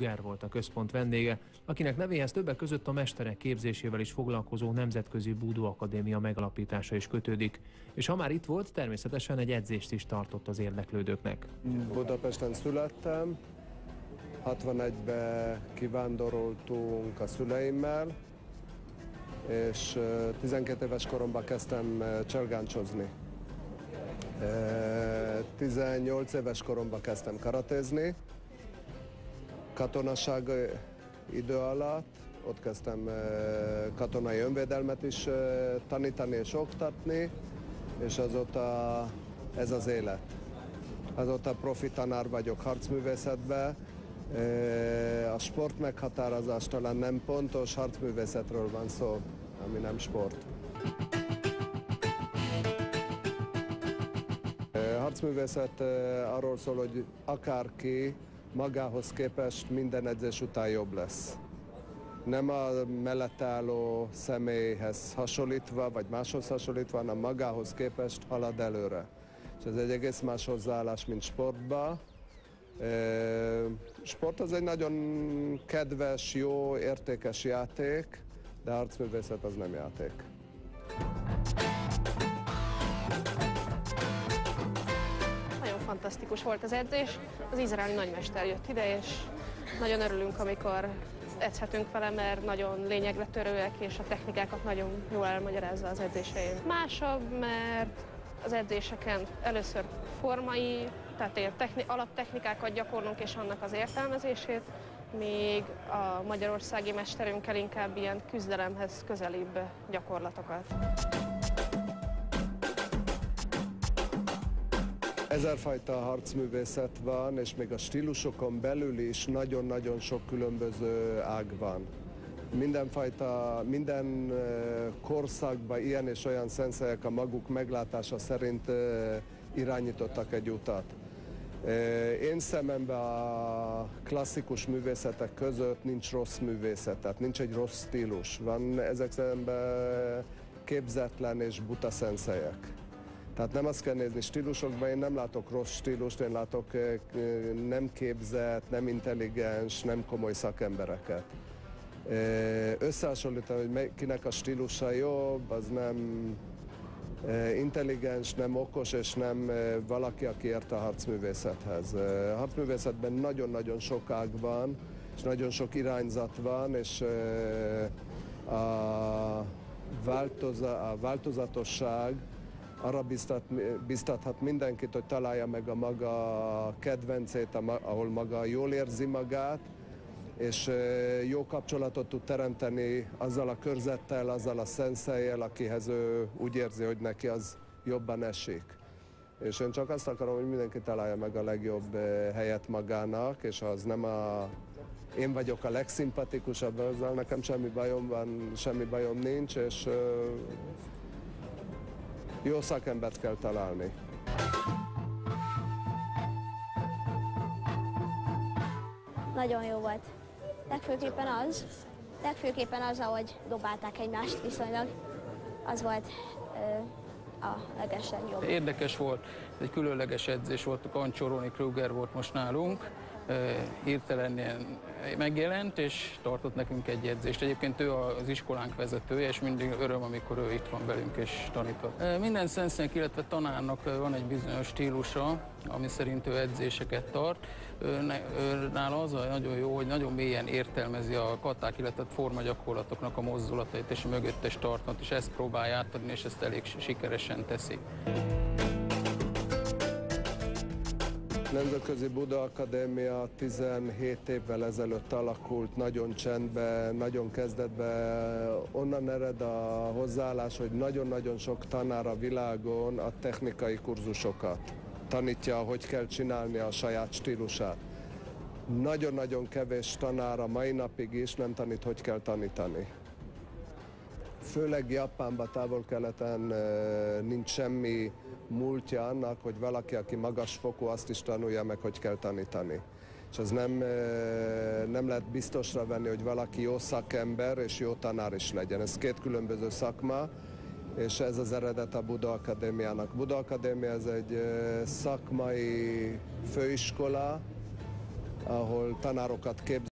Kruger volt a központ vendége, akinek nevéhez többek között a mesterek képzésével is foglalkozó Nemzetközi Budo Akadémia megalapítása is kötődik. És ha már itt volt, természetesen egy edzést is tartott az érdeklődőknek. Budapesten születtem, 61-ben kivándoroltunk a szüleimmel, és 12 éves koromban kezdtem cselgáncsozni. 18 éves koromban kezdtem karatézni, katonaság idő alatt, ott kezdtem katonai önvédelmet is tanítani és oktatni, és azóta ez az élet. Azóta profi tanár vagyok harcművészetben. A sport meghatározás talán nem pontos, harcművészetről van szó, ami nem sport. Harcművészet arról szól, hogy akárki magához képest minden edzés után jobb lesz. Nem a mellette álló személyhez hasonlítva, vagy máshoz hasonlítva, hanem magához képest halad előre. És ez egy egész más hozzáállás, mint sportban. Sport az egy nagyon kedves, jó, értékes játék, de harcművészet az nem játék. Nagyon fantasztikus volt az edzés. Az izraeli nagymester jött ide, és nagyon örülünk, amikor edzhetünk vele, mert nagyon lényegre törőek, és a technikákat nagyon jól elmagyarázza az edzésein. Másabb, mert az edzéseken először formai, tehát alaptechnikákat gyakorlunk, és annak az értelmezését, míg a magyarországi mesterünkkel inkább ilyen küzdelemhez közelibb gyakorlatokat. Ezerfajta harcművészet van, és még a stílusokon belül is nagyon-nagyon sok különböző ág van. Minden korszakban ilyen és olyan szenszelyek a maguk meglátása szerint irányítottak egy utat. Én szememben a klasszikus művészetek között nincs rossz művészet, tehát nincs egy rossz stílus. Van ezek szemben képzetlen és buta szenszelyek. Tehát nem azt kell nézni stílusokban, én nem látok rossz stílust, én látok nem képzett, nem intelligens, nem komoly szakembereket. Összehasonlítani, hogy kinek a stílusa jobb, az nem intelligens, nem okos, és nem valaki, aki ért a harcművészethez. A harcművészetben nagyon-nagyon sok ág van, és nagyon sok irányzat van, és a változatosság arra biztathat mindenkit, hogy találja meg a maga kedvencét, ahol maga jól érzi magát, és jó kapcsolatot tud teremteni azzal a körzettel, azzal a szenszellyel, akihez ő úgy érzi, hogy neki az jobban esik. És én csak azt akarom, hogy mindenki találja meg a legjobb helyet magának, és ha az nem én vagyok a legszimpatikusabb, azzal nekem semmi bajom van, semmi bajom nincs, és jó szakembert kell találni. Nagyon jó volt. Legfőképpen az, ahogy dobálták egymást viszonylag, az volt a legeslegjobb. Érdekes volt, egy különleges edzés volt, a Kancsoroni Kruger volt most nálunk, hirtelen megjelent, és tartott nekünk egy edzést. Egyébként ő az iskolánk vezetője, és mindig öröm, amikor ő itt van velünk és tanított. Minden szensznek, illetve tanárnak van egy bizonyos stílusa, ami szerint ő edzéseket tart. Nála az a nagyon jó, hogy nagyon mélyen értelmezi a katák, illetve formagyakorlatoknak a mozdulatait és a mögöttes tartalmat, és ezt próbálja átadni, és ezt elég sikeresen teszi. Nemzetközi Budo Akadémia 17 évvel ezelőtt alakult, nagyon csendben, nagyon kezdetben. Onnan ered a hozzáállás, hogy nagyon-nagyon sok tanár a világon a technikai kurzusokat tanítja, hogy kell csinálni a saját stílusát. Nagyon-nagyon kevés tanár a mai napig is nem tanít, hogy kell tanítani. Főleg Japánban, Távol-Keleten nincs semmi múltja annak, hogy valaki, aki magasfokú, azt is tanulja meg, hogy kell tanítani. És az nem lehet biztosra venni, hogy valaki jó szakember és jó tanár is legyen. Ez két különböző szakma, és ez az eredet a Budo Akadémiának. Budo Akadémia ez egy szakmai főiskola, ahol tanárokat képzünk.